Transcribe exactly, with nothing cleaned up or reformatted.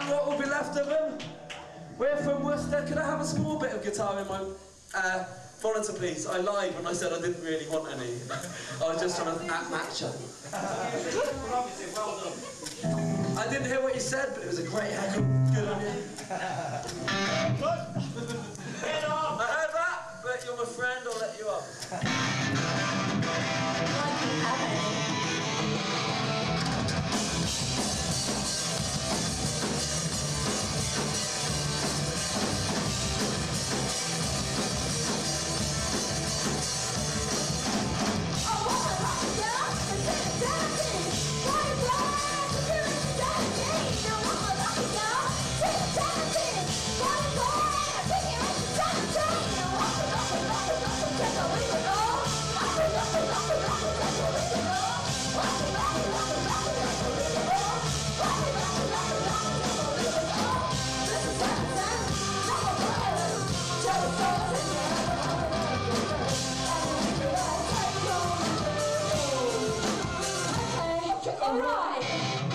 and what will be left of them. We're from Worcester. Could I have a small bit of guitar in my... Uh, volunteer, please. I lied when I said I didn't really want any. I was just trying to act macho. I didn't hear what you said, but it was a great heckle. Good on you. Get off! I heard that, but you're my friend, I'll let you up. All right.